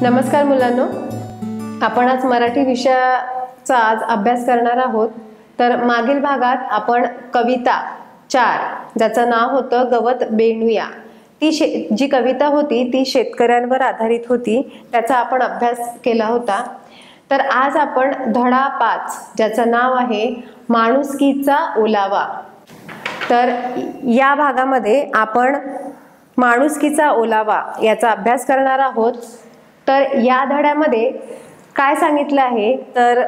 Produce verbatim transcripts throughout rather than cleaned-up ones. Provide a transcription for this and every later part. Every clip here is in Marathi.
नमस्कार मुलांनो, आपण आज मराठी विषयाचा आज अभ्यास करणार आहोत। तर मागील भागात आपण कविता चार ज्याचं नाव होतं गवत बेणूया, ती जी कविता होती ती शेतकऱ्यांवर आधारित होती, त्याचा आपण अभ्यास केला होता। तर आज आपण धडा पाच ज्याचं नाव आहे माणुसकीचा ओलावा। तर या भागामध्ये आपण माणुसकीचा ओलावा याचा अभ्यास करणार आहोत। तर या धड्यामध्ये काय सांगितलं आहे तर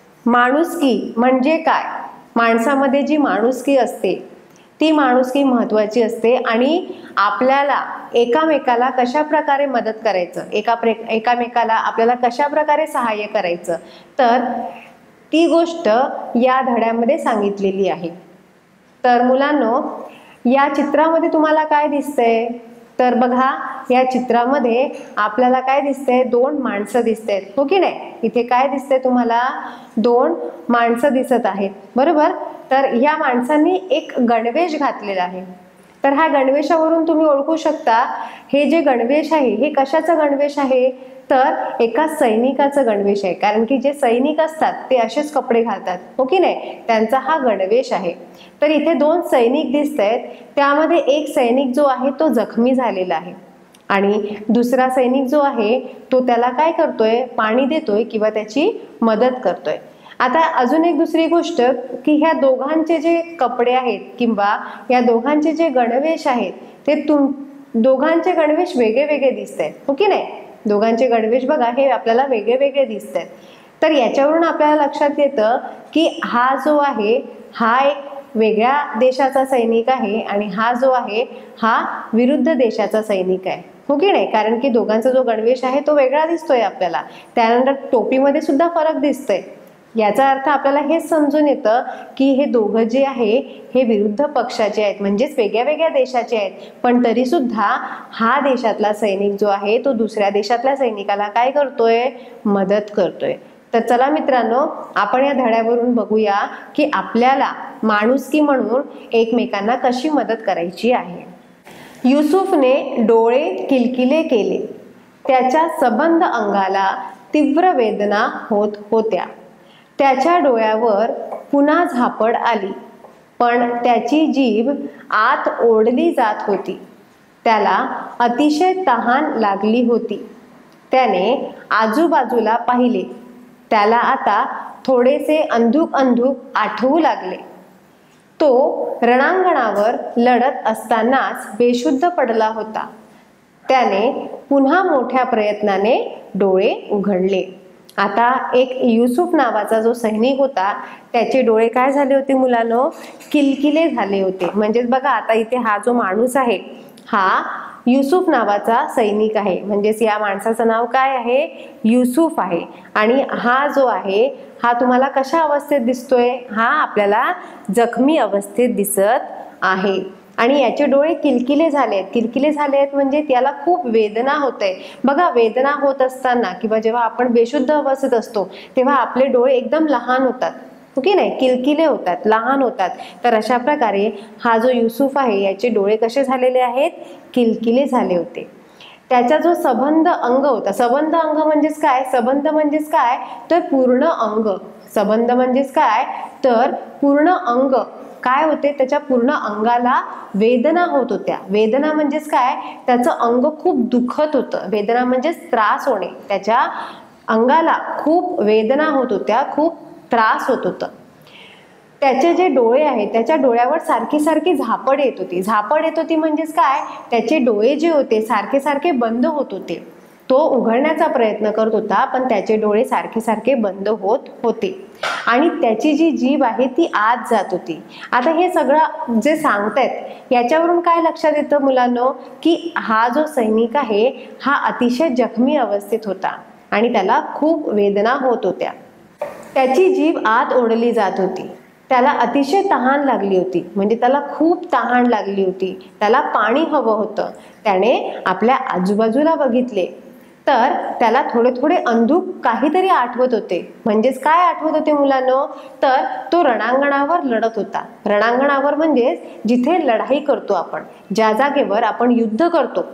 माणुसकी म्हणजे काय, माणसामध्ये जी माणुसकी असते ती माणुसकी महत्त्वाची असते आणि आपल्याला एकामेकाला कशा प्रकारे मदत करायचं, एका एकामेकाला आपल्याला कशा प्रकारे सहाय्य करायचं, तर ती गोष्ट या धड्यामध्ये सांगितलेली आहे। तर मुलांनो, या चित्रामध्ये तुम्हाला काय दिसतंय तर बघा, या चित्रामध्ये आपल्याला काय दिसतंय, दोन माणसं दिसतात, हो की नाही। इथे काय दिसतंय तुम्हाला, दोन माणसं दिसत आहेत, बरोबर। तर या माणसांनी एक गणवेश घातलेला आहे। तर ह्या गणवेशावरून तुम्ही ओळखू शकता हे जे गणवेश आहे हे कशाचं गणवेश आहे तर एका सैनिकाचं गणवेश आहे, कारण की जे सैनिक असतात ते असेच कपडे घालतात, हो की नाही, त्यांचा हा गणवेश आहे। तर इथे दोन सैनिक दिसत आहेत, त्यामध्ये एक सैनिक जो आहे तो जखमी झालेला आहे आणि दुसरा सैनिक जो आहे तो त्याला काय करतोय, पाणी देतोय किंवा त्याची मदत करतोय। आता अजून एक दुसरी गोष्ट की ह्या दोघांचे जे कपडे आहेत किंवा या दोघांचे जे गणवेश आहेत ते तुम दोघांचे गणवेश वेगळे वेगळे दिसत आहेत, हो की नाही। दोघांचे गणवेश बघा हे आपल्याला वेगळे वेगळे दिसत आहेत। तर याच्यावरून आपल्याला लक्षात येतं की हा जो आहे हा एक वेगळ्या देशाचा सैनिक आहे आणि हा जो आहे हा विरुद्ध देशाचा सैनिक आहे, हो की नाही, कारण की दोघांचा जो गणवेश आहे तो वेगळा दिसतोय आपल्याला। त्यानंतर टोपीमध्ये सुद्धा फरक दिसतोय। याचा अर्थ आपल्याला हेच समजून येतं की हे दोघं जे आहे हे विरुद्ध पक्षाचे आहेत, म्हणजेच वेगळ्या वेगळ्या देशाचे आहेत, पण तरी सुद्धा हा देशातला सैनिक जो आहे तो दुसऱ्या देशातल्या सैनिकाला काय करतोय, मदत करतोय। तर चला मित्रांनो, आपण या धड्यावरून बघूया की आपल्याला माणुसकी म्हणून एकमेकांना कशी मदत करायची आहे। युसुफने डोळे किलकिले केले, त्याच्या सबंध अंगाला तीव्र वेदना होत होत्या। त्याच्या डोळ्यावर पुन्हा झापड आली, पण त्याची जीभ आत ओढली जात होती। त्याला अतिशय तहान लागली होती। त्याने आजूबाजूला पाहिले, त्याला आता थोडेसे अंधुक अंधुक आठवू लागले। तो रणांगणावर लढत असतानाच बेशुद्ध पडला होता। त्याने पुन्हा मोठ्या प्रयत्नाने डोळे उघडले। आता एक युसुफ नावाचा जो सैनिक होता त्याचे डोळे काय झाले होते मुलांनो, किलकिले झाले होते। म्हणजेच बघा, आता इथे हा जो माणूस आहे हा युसुफ नावाचा सैनिक आहे, म्हणजेच या माणसाचं नाव काय आहे, युसुफ आहे। आणि हा जो आहे हा तुम्हाला कशा अवस्थेत दिसतोय, हा आपल्याला जखमी अवस्थेत दिसत आहे आणि याचे डोळे किलकिले झालेत। किलकिले झालेत म्हणजे त्याला खूप वेदना होते। बघा, वेदना होत असताना किंवा जेव्हा आपण बेशुद्ध अवस्थेत असतो तेव्हा आपले डोळे एकदम लहान होतात, हो की नाही, किलकिले होतात, लहान होतात। तर अशा प्रकारे हा जो युसुफ आहे याचे डोळे कसे झालेले आहेत, किलकिले झाले होते। त्याचा जो सबंध अंग होता, सबंध अंग म्हणजेच काय, सबंध म्हणजेच काय तर पूर्ण अंग, सबंध म्हणजेच काय तर पूर्ण अंग काय होते, त्याच्या पूर्ण अंगाला वेदना होत होत्या। वेदना म्हणजेच काय, त्याचं अंग खूप दुखत होतं, वेदना म्हणजेच त्रास होणे, त्याच्या अंगाला खूप वेदना होत होत्या, खूप त्रास होत होता। त्याचे जे डोळे आहेत त्याच्या डोळ्यावर सारखी सारखी झापड येत होती। झापड येत होती म्हणजेच काय, त्याचे डोळे जे होते सारखे सारखे बंद होत होते। तो उघडण्याचा प्रयत्न करत होता पण त्याचे डोळे सारखे सारखे बंद होत होते आणि त्याची जी जीभ आहे ती आत जात होती। आता हे सगळं जे सांगतायत याच्यावरून काय लक्षात येतं मुलांनो की हा जो सैनिक आहे हा अतिशय जखमी अवस्थेत होता आणि त्याला खूप वेदना होत होत्या। त्याची जीभ आत ओढली जात होती। त्याला अतिशय तहान लागली होती, म्हणजे त्याला खूप तहान लागली होती, त्याला पाणी हवं होतं। त्याने आपल्या आजूबाजूला बघितले तर त्याला थोडे थोडे अंधुक काहीतरी आठवत होते। म्हणजेच काय आठवत होते मुलांनो, तर तो रणांगणावर लढत होता। रणांगणावर म्हणजेच जिथे लढाई करतो आपण, ज्या जागेवर आपण युद्ध करतो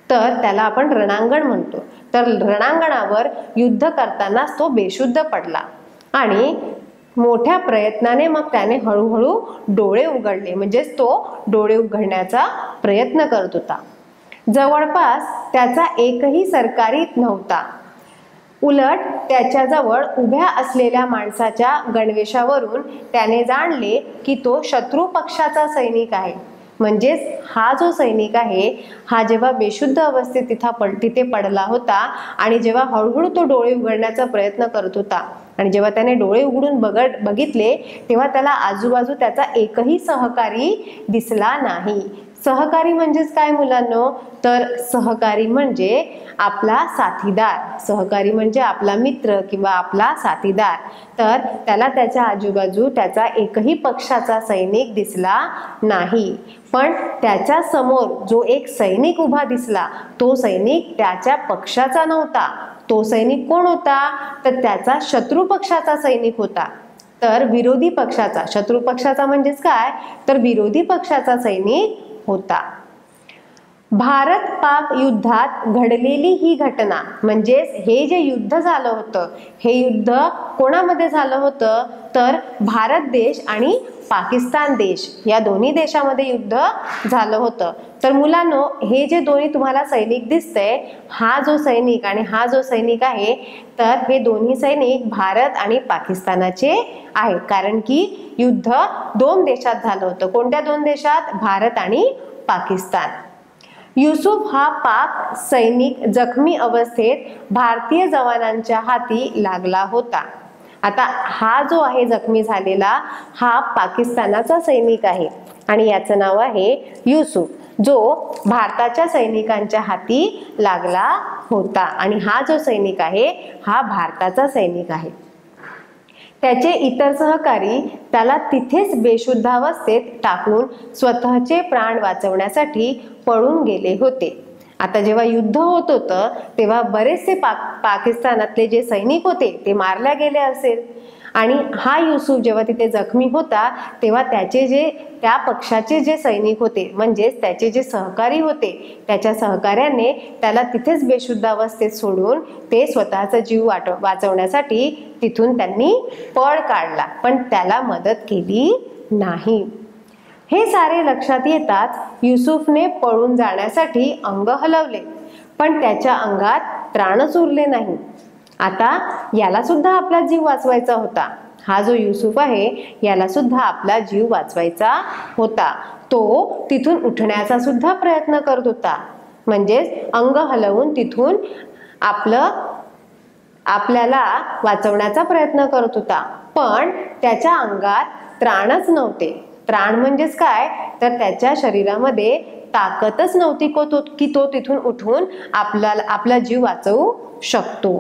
तर त्याला आपण रणांगण म्हणतो. तर रणांगणावर युद्ध करतानाच तो बेशुद्ध पडला आणि मोठ्या प्रयत्नाने मग त्याने हळूहळू डोळे उघडले, म्हणजेच तो डोळे उघडण्याचा प्रयत्न करत होता. जवळपास त्याचा एकही सरकारी नव्हता. उलट त्याच्याजवळ उभ्या असलेल्या माणसाच्या गणवेशावरून त्याने जाणले की तो शत्रू पक्षाचा सैनिक आहे. म्हणजेच हा जो सैनिक आहे हा जेव्हा बेशुद्ध अवस्थेत तिथं पड तिथे पडला होता आणि जेव्हा हळूहळू तो डोळे उघडण्याचा प्रयत्न करत होता आणि जेव्हा त्याने डोळे उघडून बघत बघितले तेव्हा त्याला आजूबाजू त्याचा एकही सहकारी दिसला नाही. सहकारी म्हणजेच काय मुलांनो, तर सहकारी म्हणजे आपला साथीदार. सहकारी म्हणजे आपला मित्र किंवा आपला साथीदार. तर त्याला त्याच्या आजूबाजू त्याचा एकही पक्षाचा सैनिक दिसला नाही. पण त्याच्या समोर जो एक सैनिक उभा दिसला तो सैनिक त्याच्या पक्षाचा नव्हता. तो सैनिक कोण होता, तर त्याचा शत्रू पक्षाचा सैनिक होता. तर विरोधी पक्षाचा, शत्रू पक्षाचा म्हणजेच काय, तर विरोधी पक्षाचा सैनिक होता. भारत पाक युद्धात घडलेली ही घटना, म्हणजेच हे जे युद्ध झालं होतं हे युद्ध कोणामध्ये झालं होतं, तर भारत देश आणि पाकिस्तान देश या दोन्ही देशामध्ये युद्ध झालं होतं. तर मुलांनो, हे जे दोन्ही तुम्हाला सैनिक दिसतंय, हा जो सैनिक आणि हा जो सैनिक आहे, तर हे दोन्ही सैनिक भारत आणि पाकिस्तानाचे आहे. कारण की युद्ध दोन देशात झालं होतं. कोणत्या दोन देशात, भारत आणि पाकिस्तान. युसुफ हा पाक सैनिक जखमी अवस्थेत भारतीय जवानांच्या हाती लागला होता. आता हा जो आहे जखमी झालेला हा पाकिस्तानाचा सैनिक आहे आणि याचं नाव आहे युसुफ, जो भारताच्या सैनिकांच्या हाती लागला होता. आणि हा जो सैनिक आहे हा भारताचा सैनिक आहे. त्याचे इतर सहकारी त्याला तिथेच बेशुद्धावस्थेत टाकून स्वतःचे प्राण वाचवण्यासाठी पळून गेले होते. आता जेव्हा युद्ध होत होतं तेव्हा बरेचसे पाक पाकिस्तानातले जे सैनिक होते ते मारल्या गेले असेल आणि हा युसुफ जेव्हा तिथे जखमी होता तेव्हा त्याचे जे त्या पक्षाचे जे सैनिक होते म्हणजेच त्याचे जे सहकारी होते त्याच्या सहकाऱ्याने त्याला तिथेच बेशुद्ध अवस्थेत सोडून ते स्वतःचा जीव वाचवण्यासाठी तिथून त्यांनी पळ काढला, पण त्याला मदत केली नाही. हे सारे लक्षात येताच युसुफने पळून जाण्यासाठी अंग हलवले, पण त्याच्या अंगात त्राणच उरले नाही. आता याला सुद्धा आपला जीव वाचवायचा होता. हा जो युसुफ आहे याला सुद्धा आपला जीव वाचवायचा होता. तो तिथून उठण्याचा सुद्धा प्रयत्न करत होता, म्हणजेच अंग हलवून तिथून आपलं आपल्याला वाचवण्याचा प्रयत्न करत होता, पण त्याच्या अंगात त्राणच नव्हते. त्राण म्हणजेच काय, तर त्याच्या शरीरामध्ये ताकदच नव्हती की तो तिथून उठून आपला आपला जीव वाचवू शकतो.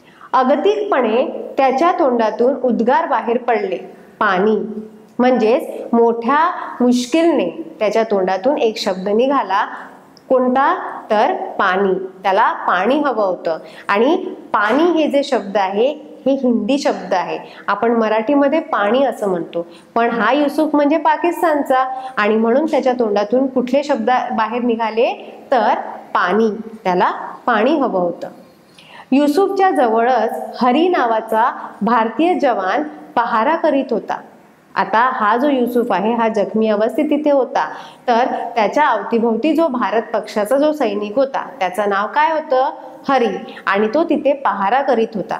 अगतिकपणे त्याच्या तोंडातून उद्गार बाहेर पडले, पाणी. म्हणजेच मोठ्या मुश्किलने त्याच्या तोंडातून एक शब्द निघाला, कोणता, तर पाणी. त्याला पाणी हवं होतं आणि पाणी हे जे शब्द आहे हे हिंदी शब्द आहे. आपण मराठीमध्ये पाणी असं म्हणतो, पण हा युसुफ म्हणजे पाकिस्तानचा आणि म्हणून त्याच्या तोंडातून कुठले शब्द बाहेर निघाले, तर पाणी. त्याला पाणी हवं होतं. युसुफच्या जवळच हरी नावाचा भारतीय जवान पहारा करीत होता. आता हा जो युसुफ आहे हा जखमी अवस्थेत तिथे होता, तर त्याच्या अवतीभोवती जो भारत पक्षाचा जो सैनिक होता त्याचं नाव काय होतं, हरी, आणि तो तिथे पहारा करीत होता.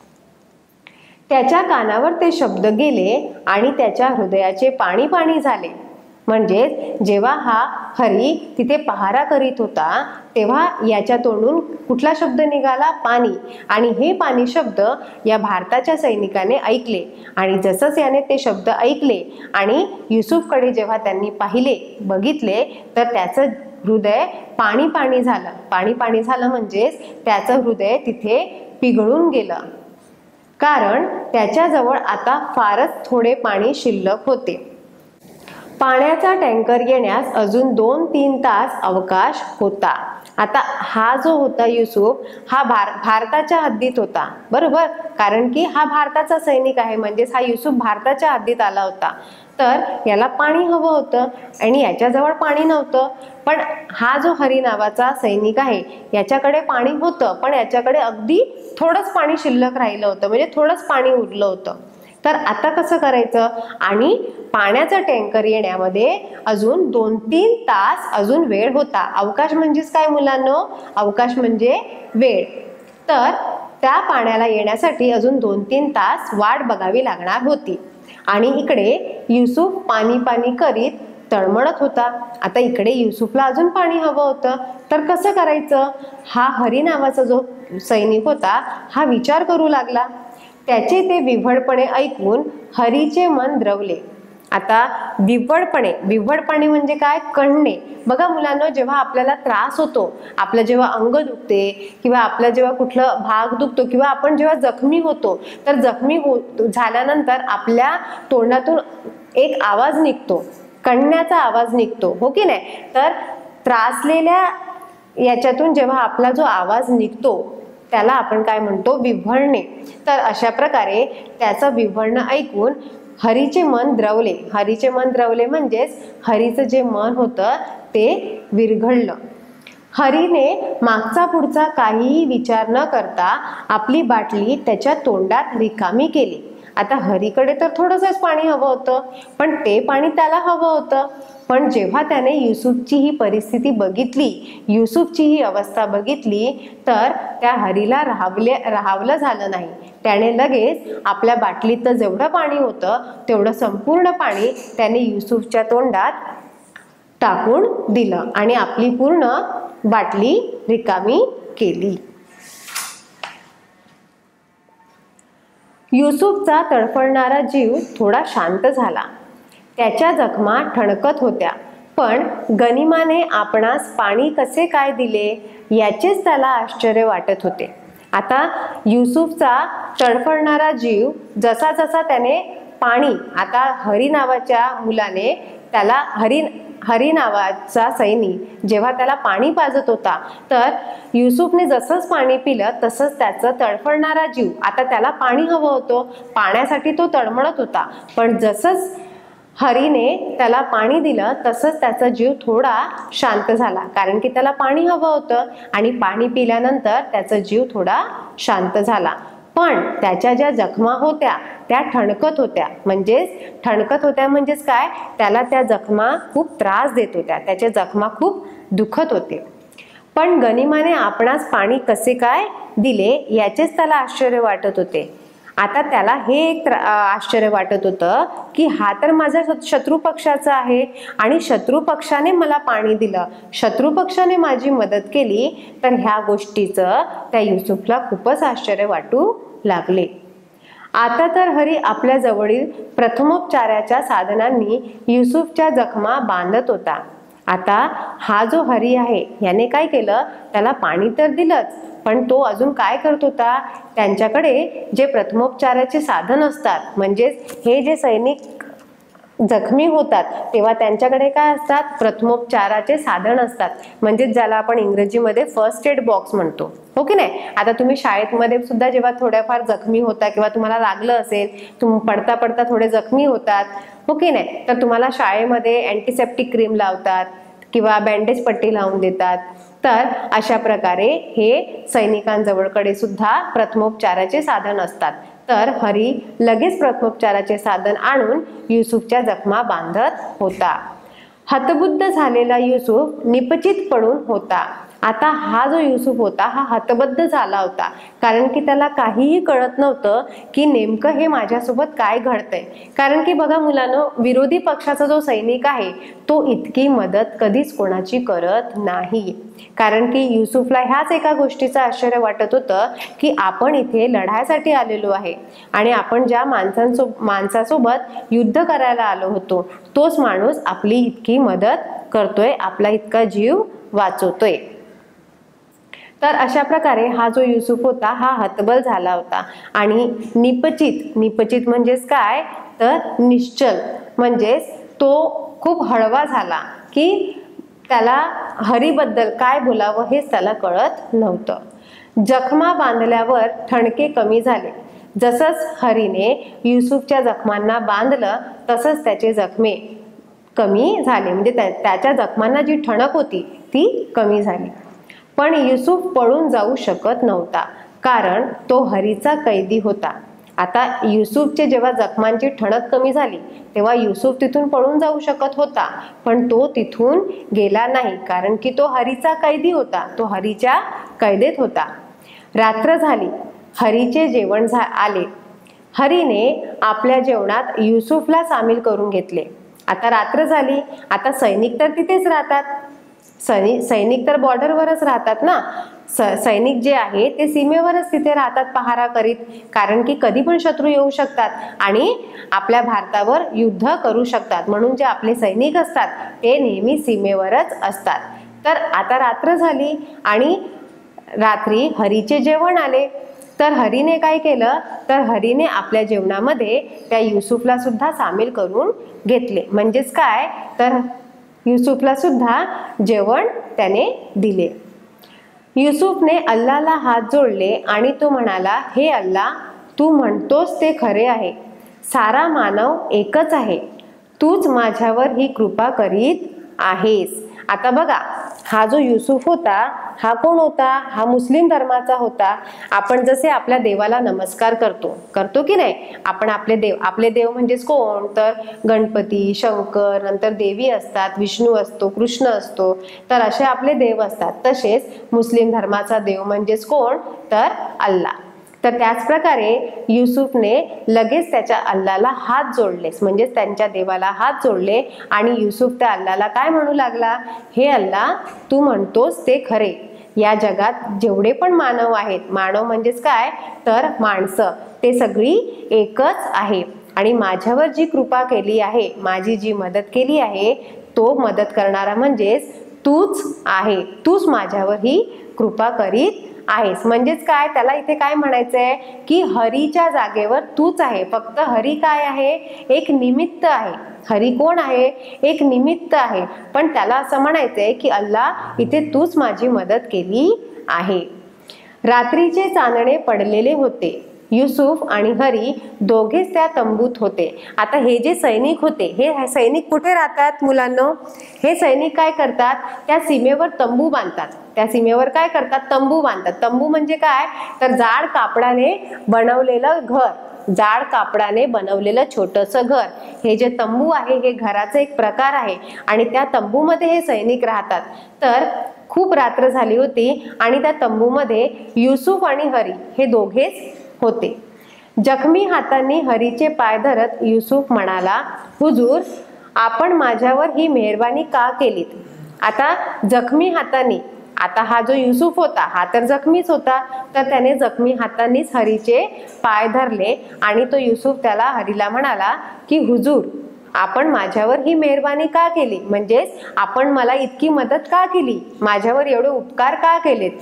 त्याच्या कानावर ते शब्द गेले आणि त्याच्या हृदयाचे पाणी पाणी झाले. म्हणजे जेव्हा हा हरी तिथे पहारा करीत होता तेव्हा याच्या तोंडून कुठला शब्द निघाला, पाणी. आणि हे पाणी शब्द या भारताच्या सैनिकाने ऐकले आणि जसंच याने ते शब्द ऐकले आणि युसुफकडे जेव्हा त्यांनी पाहिले बघितले तर त्याचं हृदय पाणी पाणी झालं. पाणी पाणी झालं म्हणजेच त्याचं हृदय तिथे पिघळून गेलं, कारण त्याच्याजवळ आता फारच थोडे पाणी शिल्लक होते. पाण्याचा टँकर येण्यास अजून दोन तीन तास अवकाश होता. आता हा जो होता युसूफ हा भार भारताच्या हद्दीत होता, बरोबर, कारण की हा भारताचा सैनिक आहे, म्हणजेच हा युसूफ भारताच्या हद्दीत आला होता. तर याला पाणी हवं होतं आणि याच्याजवळ पाणी नव्हतं. पण हा जो हरी नावाचा सैनिक आहे याच्याकडे पाणी होतं, पण याच्याकडे अगदी थोडंच पाणी शिल्लक राहिलं होतं, म्हणजे थोडंच पाणी उरलं होतं. तर आता कसं करायचं, आणि पाण्याचा टँकर येण्यामध्ये अजून दोन तीन तास अजून वेळ होता. अवकाश म्हणजेच काय मुलांनो, अवकाश म्हणजे वेळ. तर त्या पाण्याला येण्यासाठी अजून दोन तीन तास वाट बघावी लागणार होती. आणि इकडे युसूफ पाणी पाणी करीत तळमळत होता. आता इकडे युसूफला अजून पाणी हवं होतं, तर कसं करायचं. हा हरी नावाचा जो सैनिक होता हा विचार करू लागला. त्याचे ते विव्हळपणे ऐकून हरीचे मन द्रवले. आता विव्हळपणे, विव्हळपणे म्हणजे काय, कणणे. बघा मुलांनो, जेव्हा आपल्याला त्रास होतो, आपलं जेव्हा अंग दुखते किंवा आपला जेव्हा कुठला भाग दुखतो किंवा आपण जेव्हा जखमी होतो, तर जखमी हो झाल्यानंतर आपल्या तोंडातून एक आवाज निघतो, कणण्याचा आवाज निघतो, हो की नाही. तर त्रासलेल्या याच्यातून जेव्हा आपला जो आवाज निघतो त्याला आपण काय म्हणतो, विव्हळणे. तर अशा प्रकारे त्याचं विव्हळणं ऐकून हरीचे मन द्रवले. हरीचे मन द्रवले म्हणजेच हरीचं जे मन होतं ते विरघळलं. हरीने मागचा पुढचा काहीही विचार न करता आपली बाटली त्याच्या तोंडात रिकामी केली. आता हरीकडे तर थोडंसंच पाणी हवं होतं, पण ते पाणी त्याला हवं होतं. पण जेव्हा त्याने युसूफची ही परिस्थिती बघितली, युसूफची ही अवस्था बघितली, तर त्या हरीला राहावले राहावलं झालं नाही. त्याने लगेच आपल्या बाटलीत जेवढं पाणी होतं तेवढं संपूर्ण पाणी त्याने युसूफच्या तोंडात टाकून दिलं आणि आपली पूर्ण बाटली रिकामी केली. युसूफचा तडफडणारा जीव थोडा शांत झाला. त्याच्या जखमा ठणकत होत्या, पण गनिमाने आपणास पाणी कसे काय दिले याचेच त्याला आश्चर्य वाटत होते. आता युसूफचा तडफडणारा जीव जसा जसा त्याने पाणी, आता हरी नावाच्या मुलाने त्याला, हरी हरी नावाचा सैनिक जेव्हा त्याला पाणी पाजत होता, तर युसूफने जसंच पाणी पिलं तसंच त्याचं तडफडणारा जीव, आता त्याला पाणी हवं होतं, पाण्यासाठी तो तळमळत होता, पण जसंच हरीने त्याला पाणी दिलं तसंच त्याचा जीव थोडा शांत झाला, कारण की त्याला पाणी हवं होतं आणि पाणी पिल्यानंतर त्याचा जीव थोडा शांत झाला. पण त्याच्या ज्या जखमा होत्या त्या ठणकत होत्या. म्हणजेच ठणकत होत्या म्हणजेच काय, त्याला त्या जखमा खूप त्रास देत होत्या, त्याच्या जखमा खूप दुखत होते. पण गनिमाने आपणास पाणी कसे काय दिले याचेच त्याला आश्चर्य वाटत होते. आता त्याला हे एक आश्चर्य वाटत होतं की हा तर माझा शत्रू पक्षाचा आहे आणि शत्रू पक्षाने मला पाणी दिलं, शत्रू पक्षाने माझी मदत केली, तर ह्या गोष्टीचं त्या युसूफला खूपच आश्चर्य वाटू लागले. आता तर हरी आपल्या जवळील प्रथमोपचाराच्या साधनांनी युसूफच्या जखमा बांधत होता. आता हा जो हरी आहे याने काय केलं, त्याला पाणी तर दिलंच, पण तो अजून काय करत होता, त्यांच्याकडे जे प्रथमोपचाराचे साधन असतात, म्हणजेच हे जे सैनिक जखमी होतात तेव्हा त्यांच्याकडे काय असतात, प्रथमोपचाराचे साधन असतात, म्हणजे ज्याला आपण इंग्रजीमध्ये फर्स्ट एड बॉक्स म्हणतो, हो की नाही. आता तुम्ही शाळेमध्ये सुद्धा जेव्हा थोड्याफार जखमी होता किंवा तुम्हाला लागलं असेल, तुम पडता पडता थोडे जखमी होतात, हो की नाही, तर तुम्हाला शाळेमध्ये अँटीसेप्टिक क्रीम लावतात किंवा बँडेज पट्टी लावून देतात. तर अशा प्रकारे हे सैनिकांजवळकडे सुद्धा प्रथमोपचाराचे साधन असतात. तर हरी लगेच प्रथमोपचाराचे साधन आणून युसूफच्या जखमा बांधत होता. हतबुद्ध झालेला युसूफ निपचित पडून होता. आता हा जो युसूफ होता हा हतबद्ध झाला होता, कारण की त्याला काहीही कळत नव्हतं की नेमकं हे माझ्यासोबत काय घडतंय. कारण की बघा मुलांनो, विरोधी पक्षाचा जो सैनिक आहे तो इतकी मदत कधीच कोणाची करत नाही. कारण की युसूफला ह्याच एका गोष्टीचं आश्चर्य वाटत होतं की आपण इथे लढायसाठी आलेलो आहे आणि आपण ज्या माणसांसो माणसासोबत युद्ध करायला आलो होतो तोच माणूस आपली इतकी मदत करतोय, आपला इतका जीव वाचवतोय. तर अशा प्रकारे हा जो युसूफ होता हा हतबल झाला होता आणि निपचित, निपचित म्हणजेच काय, तर निश्चल, म्हणजेच तो खूप हळवा झाला की त्याला हरीबद्दल काय बोलावं हेच त्याला कळत नव्हतं। जखमा बांधल्यावर ठणके कमी झाले। जसंच हरीने युसुफच्या जखमांना बांधलं तसंच त्याचे जखमे कमी झाले, म्हणजे त्याच्या जखमांना जी ठणक होती ती कमी झाली। पण युसुफ पळून जाऊ शकत नव्हता, कारण तो हरीचा कैदी होता। आता युसुफचे जेव्हा जखमांची ठणक कमी झाली तेव्हा युसुफ तिथून पळून जाऊ शकत होता, पण तो तिथून गेला नाही, कारण की तो हरीचा कैदी होता, तो हरीच्या कैदेत होता। रात्र झाली, हरीचे जेवण आले। हरीने आपल्या जेवणात युसुफला सामील करून घेतले। आता रात्र झाली, आता सैनिक तर तिथेच राहतात, सैनिक सैनिक तर बॉर्डरवरच राहतात ना, सैनिक जे आहे ते सीमेवरच तिथे राहतात पहारा करीत, कारण की कधी पण शत्रू येऊ शकतात आणि आपल्या भारतावर युद्ध करू शकतात, म्हणून जे आपले सैनिक असतात ते नेहमी सीमेवरच असतात। तर आता रात्र झाली आणि रात्री हरीचे जेवण आले, तर हरीने काय केलं, तर हरीने आपल्या जेवणामध्ये त्या युसुफला सुद्धा सामील करून घेतले, म्हणजेच काय, तर युसुफला सुद्धा जेवण त्याने दिले। युसुफने अल्लाहला हात जोडले आणि तो म्हणाला, हे अल्लाह, तू म्हणतोस ते खरे आहे, सारा मानव एकच आहे, तूच माझ्यावर ही कृपा करीत आहेस। आता बघा, हा जो युसुफ होता हा कोण होता, हा मुस्लिम धर्माचा होता। आपण जसे आपल्या देवाला नमस्कार करतो करतो की नाही, आपण आपले देव, आपले देव म्हणजेच कोण, तर गणपती, शंकर, नंतर देवी असतात, विष्णू असतो, कृष्ण असतो, तर असे आपले देव असतात। तसेच मुस्लिम धर्माचा देव म्हणजेच कोण, तर अल्लाह। तर त्याच प्रकारे युसुफने लगेच त्याच्या अल्लाहला हात जोडले, म्हणजेच त्यांच्या देवाला हात जोडले आणि युसुफ त्या अल्लाहला काय म्हणू लागला, हे अल्लाह, तू म्हणतोस ते खरे, या जगात जेवढे पण मानव आहेत, मानव म्हणजेच काय, तर माणसं, ते सगळी एकच आहे आणि माझ्यावर जी कृपा केली आहे, माझी जी मदत केली आहे, तो मदत करणारा म्हणजेच तूच आहे, तूच माझ्यावर ही कृपा करीत आहेस। म्हणजेच काय, त्याला इथे काय म्हणायचंय की हरीच्या जागेवर तूच आहे, फक्त हरी काय आहे, एक निमित्त आहे। हरी कोण आहे, एक निमित्त आहे, पण त्याला असं म्हणायचंय की अल्लाह, इथे तूच माझी मदत केली आहे। रात्रीचे चांदणे पडलेले होते, युसुफ आणि हरी दोघेच त्या तंबूत होते। आता हे जे सैनिक होते, हे सैनिक कुठे राहतात मुलांनो, हे सैनिक काय करतात, त्या सीमेवर तंबू बांधतात, त्या सीमेवर काय करतात, तंबू बांधतात। तंबू म्हणजे काय, तर जाड कापडाने बनवलेलं घर, जाड कापडाने बनवलेलं छोटंसं घर, हे जे तंबू आहे हे घराचा एक प्रकार आहे आणि त्या तंबूमध्ये हे सैनिक राहतात। तर खूप रात्र झाली होती आणि त्या तंबूमध्ये युसुफ आणि हरी हे दोघेच होते। जखमी हातांनी हरीचे पाय धरत युसुफ म्हणाला, हुजूर, आपण माझ्यावर ही मेहरबानी का केलीत। आता जखमी हातांनी, आता हा जो युसुफ होता हा तर जखमीच होता, तर त्याने जखमी हातांनीच हरीचे पाय धरले आणि तो युसुफ त्याला हरीला म्हणाला की हुजूर, आपण माझ्यावर ही मेहरबानी का केली, म्हणजेच आपण मला इतकी मदत का केली, माझ्यावर एवढे उपकार का केलेत।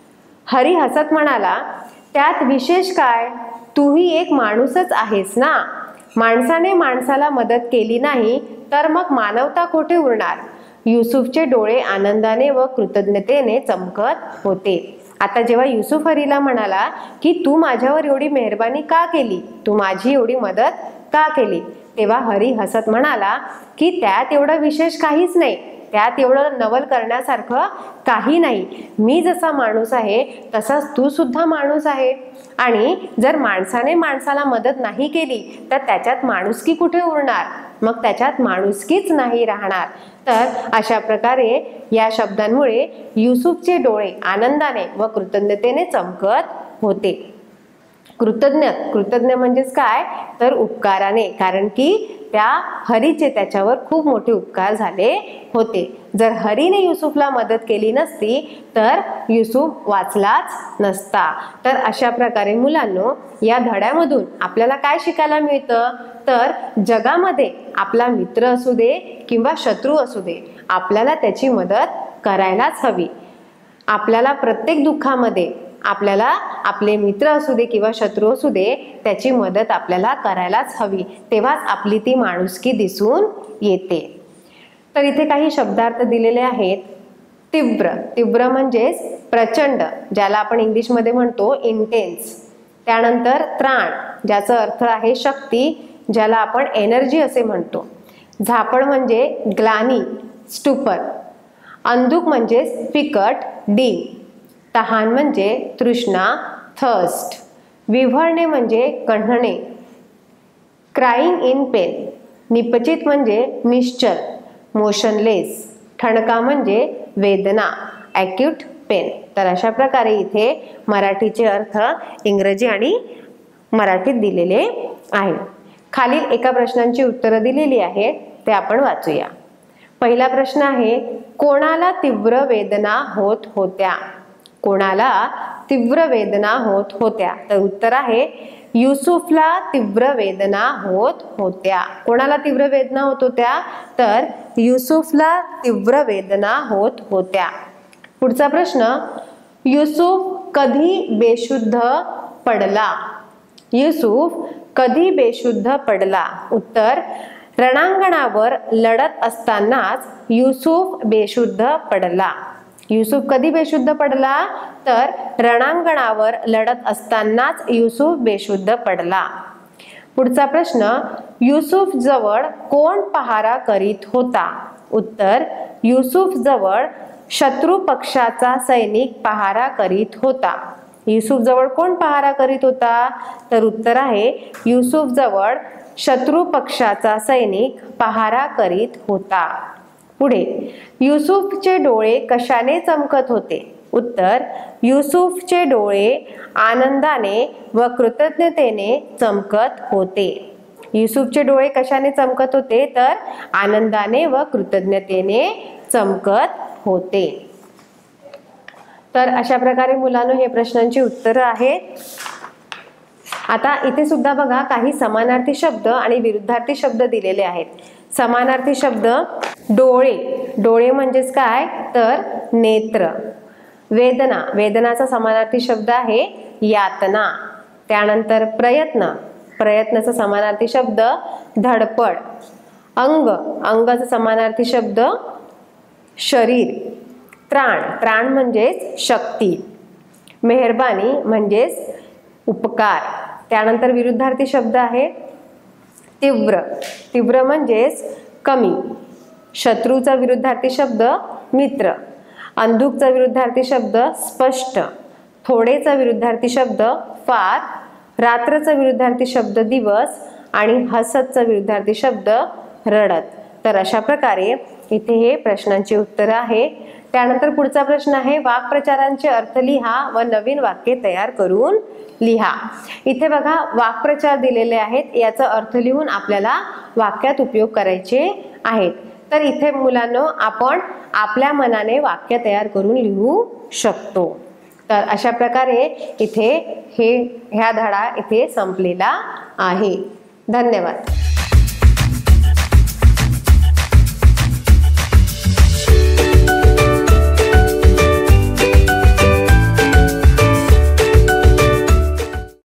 हरी हसत म्हणाला, त्यात विशेष काय, तूही एक माणूसच आहेस ना, माणसाने माणसाला मदत केली नाही तर मग मानवता कुठे उरणार। युसुफचे डोळे आनंदाने व कृतज्ञतेने चमकत होते। आता जेव्हा युसुफ हरीला म्हणाला की तू माझ्यावर एवढी मेहरबानी का केली, तू माझी एवढी मदत का केली, तेव्हा हरी हसत म्हणाला की त्यात एवढं विशेष काहीच नाही, त्यात एवढं नवल करण्यासारखं काही नाही, मी जसा माणूस आहे तसाच तू सुद्धा माणूस आहे आणि जर माणसाने माणसाला मदत नाही केली तर त्याच्यात माणुसकी कुठे उरणार, मग त्याच्यात माणुसकीच नाही राहणार। तर अशा प्रकारे या शब्दांमुळे युसुफचे डोळे आनंदाने व कृतज्ञतेने चमकत होते। कृतज्ञ कृतज्ञ म्हणजेच काय, तर उपकाराने, कारण की त्या हरीचे त्याच्यावर खूप मोठे उपकार झाले होते। जर हरीने युसुफला मदत केली नसती तर युसुफ वाचलाच नसता। तर अशा प्रकारे मुलांनो, या धड्यामधून आपल्याला काय शिकायला मिळतं, तर जगामध्ये आपला मित्र असू दे किंवा शत्रू असू दे, आपल्याला त्याची मदत करायलाच हवी। आपल्याला प्रत्येक दुःखामध्ये आपल्याला आपले मित्र असू दे किंवा शत्रू असू दे, त्याची मदत आपल्याला करायलाच हवी, तेव्हाच आपली ती माणुसकी दिसून येते। तर इथे काही शब्दार्थ दिलेले आहेत. तीव्र, तीव्र म्हणजेच प्रचंड, ज्याला आपण इंग्लिशमध्ये म्हणतो इंटेन्स. त्यानंतर त्राण, ज्याचा अर्थ आहे शक्ती, ज्याला आपण एनर्जी असे म्हणतो. झापड म्हणजे ग्लानी, स्टुपर. अंधुक म्हणजे फिकट, डी. तहान म्हणजे तृष्णा, थर्स्ट. विव्हळणे म्हणजे कण्हणे, क्राईंग इन पेन. निपचित म्हणजे निश्चल, मोशनलेस. ठणका म्हणजे वेदना, ॲक्यूट पेन. तर अशा प्रकारे इथे मराठीचे अर्थ इंग्रजी आणि मराठीत दिलेले आहे. खालील एका प्रश्नांची उत्तरं दिलेली आहेत, ते आपण वाचूया. पहिला प्रश्न आहे, कोणाला तीव्र वेदना होत होत्या? कोणाला तीव्र वेदना होत होत्या? तर उत्तर आहे युसुफला तीव्र वेदना होत होत्या. कोणाला तीव्र वेदना होत होत्या? तर युसुफला तीव्र वेदना होत होत्या. पुढचा प्रश्न, युसुफ कधी बेशुद्ध पडला? युसुफ कधी बेशुद्ध पडला? उत्तर, रणांगणावर लढत असतानाच युसुफ बेशुद्ध पडला. युसुफ कधी बेशुद्ध पडला? तर रणांगणावर लढत असतानाच युसुफ बेशुद्ध पडला. पुढचा प्रश्न, युसुफ जवळ कोण पहारा करीत होता? उत्तर, युसुफ जवळ शत्रू पक्षाचा सैनिक पहारा करीत होता. युसुफ जवळ कोण पहारा करीत होता? तर उत्तर आहे युसुफ जवळ शत्रू पक्षाचा सैनिक पहारा करीत होता. पुढे, युसुफचे डोळे कशाने चमकत होते? उत्तर, युसुफचे डोळे आनंदाने व कृतज्ञतेने चमकत होते. युसुफचे डोळे कशाने चमकत होते? तर आनंदाने व कृतज्ञतेने चमकत होते. तर अशा प्रकारे मुलांनो हे प्रश्नांची उत्तरं आहेत. आता इथे सुद्धा बघा काही समानार्थी शब्द आणि विरुद्धार्थी शब्द दिलेले आहेत. समानार्थी शब्द, डोळे, डोळे म्हणजेच काय? तर नेत्र. वेदना, वेदनाचा समानार्थी शब्द आहे यातना. त्यानंतर प्रयत्न, प्रयत्नाचा समानार्थी शब्द धडपड. अंग, अंगाचा समानार्थी शब्द शरीर. त्राण, त्राण म्हणजेच शक्ती. मेहरबानी म्हणजेच उपकार. त्यानंतर विरुद्धार्थी शब्द आहे तीव्र, तीव्र म्हणजेच कमी. शत्रूचा विरुद्धार्थी शब्द मित्र. अंधुकचा विरुद्धार्थी शब्द स्पष्ट. थोडेचा विरुद्धार्थी शब्द फार. रात्रचा विरुद्धार्थी शब्द दिवस आणि हसतचा विरुद्धार्थी शब्द रडत. तर अशा प्रकारे इथे हे प्रश्नांची उत्तरं आहे. त्यानंतर पुढचा प्रश्न आहे, वाक्प्रचारांचे अर्थ लिहा व नवीन वाक्य तयार करून लिहा. इथे बघा वाक्प्रचार दिलेले आहेत, याचा अर्थ लिहून आपल्याला वाक्यात उपयोग करायचे आहेत. तर इथे मुलांनो आपण आपल्या मनाने वाक्य तयार करून लिहू शकतो. तर अशा प्रकारे इथे हे ह्या धडा इथे संपलेला आहे. धन्यवाद.